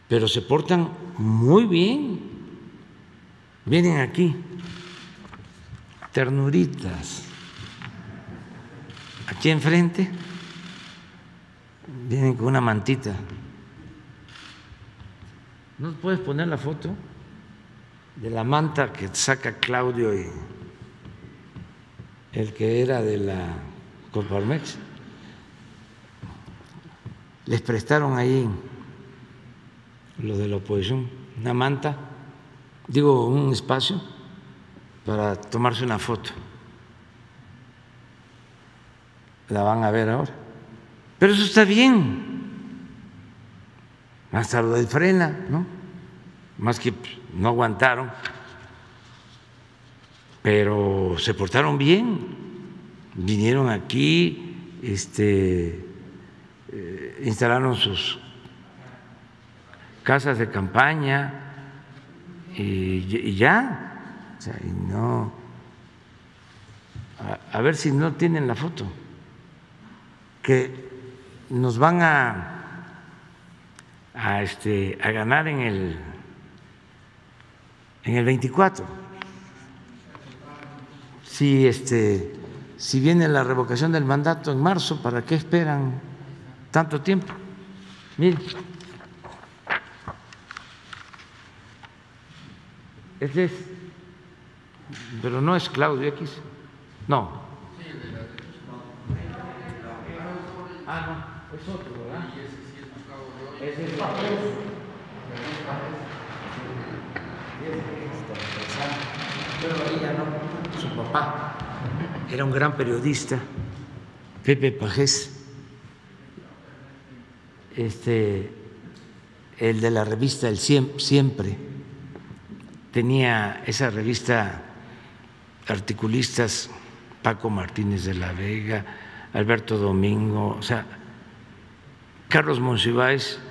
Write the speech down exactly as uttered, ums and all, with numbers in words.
pero se portan muy bien. Vienen aquí, ternuritas, aquí enfrente, vienen con una mantita. ¿No puedes poner la foto de la manta que saca Claudio y el que era de la Coparmex? Les prestaron ahí los de la oposición una manta, digo, un espacio para tomarse una foto. La van a ver ahora. Pero eso está bien. Hasta lo del Frena, ¿no? Más que no aguantaron, pero se portaron bien. Vinieron aquí, este, eh, instalaron sus casas de campaña y, y ya, o sea, y no, a, a ver si no tienen la foto, que nos van a a este a ganar en el en el veinticuatro. Si este si viene la revocación del mandato en marzo, ¿para qué esperan tanto tiempo? Miren, este es, pero no es Claudio X, no. Ah, no, es otro, ¿verdad? Ese es pero ella no, su papá era un gran periodista, Pepe Pajés, este, el de la revista El Siempre, tenía esa revista articulistas Paco Martínez de la Vega, Alberto Domingo, o sea, Carlos Monsiváis